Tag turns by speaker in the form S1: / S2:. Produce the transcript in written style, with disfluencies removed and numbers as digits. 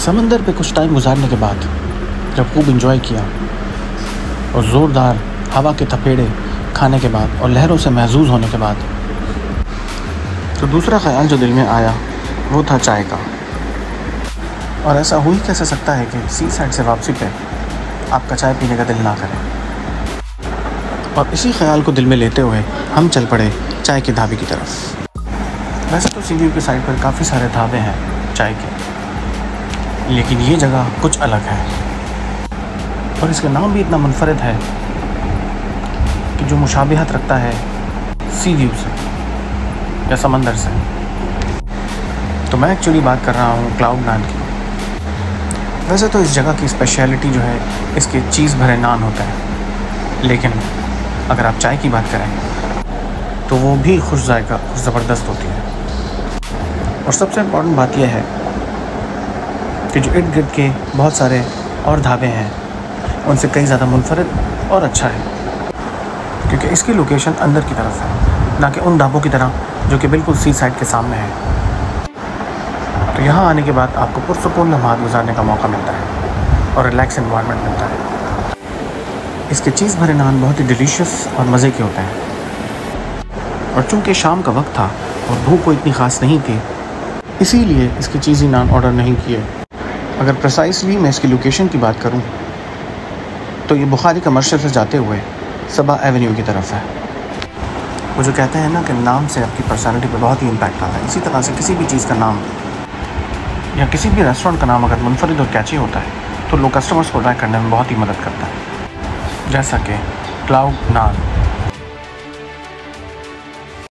S1: समंदर पे कुछ टाइम गुजारने के बाद जब खूब इंजॉय किया और ज़ोरदार हवा के थपेड़े खाने के बाद और लहरों से महजूज़ होने के बाद, तो दूसरा ख़्याल जो दिल में आया वो था चाय का। और ऐसा हो ही कैसे सकता है कि सी साइड से वापसी पे आपका चाय पीने का दिल ना करे। और इसी ख्याल को दिल में लेते हुए हम चल पड़े चाय के ढाबे की तरफ। वैसे तो सी व्यू की साइड पर काफ़ी सारे ढाबे हैं चाय के, लेकिन ये जगह कुछ अलग है और इसका नाम भी इतना मुनफरद है कि जो मुशाबिहत रखता है सी व्यू से या समंदर से। तो मैं एक्चुअली बात कर रहा हूँ क्लाउड नान की। वैसे तो इस जगह की स्पेशलिटी जो है इसके चीज़ भरे नान होते हैं, लेकिन अगर आप चाय की बात करें तो वो भी खुश जायका और ज़बरदस्त होती है। और सबसे इम्पॉर्टेंट बात यह है कि जो इर्द गिर्द के बहुत सारे और ढाबे हैं उनसे कई ज़्यादा मुनफरद और अच्छा है, क्योंकि इसकी लोकेशन अंदर की तरफ है, ना कि उन ढाबों की तरह जो कि बिल्कुल सी साइड के सामने है। तो यहाँ आने के बाद आपको पुरसुकून लम्हात गुजारने का मौका मिलता है और रिलैक्स एनवायरनमेंट मिलता है। इसके चीज़ भरे नान बहुत ही डिलीशियस और मज़े के होते हैं। और चूँकि शाम का वक्त था और भूख को इतनी ख़ास नहीं थी, इसीलिए इसके चीज़ी नान ऑर्डर नहीं किए। अगर प्रिसाइसली मैं इसकी लोकेशन की बात करूँ तो ये बुखारी कमर्शियल से जाते हुए सबा एवेन्यू की तरफ है। वो जो कहते हैं ना कि नाम से आपकी पर्सनैलिटी पे बहुत ही इम्पैक्ट आता है, इसी तरह से किसी भी चीज़ का नाम या किसी भी रेस्टोरेंट का नाम अगर मुनफरिद और कैची होता है तो लोग कस्टमर्स को अट्रैक्ट करने में बहुत ही मदद करता है, जैसा कि क्लाउड नान।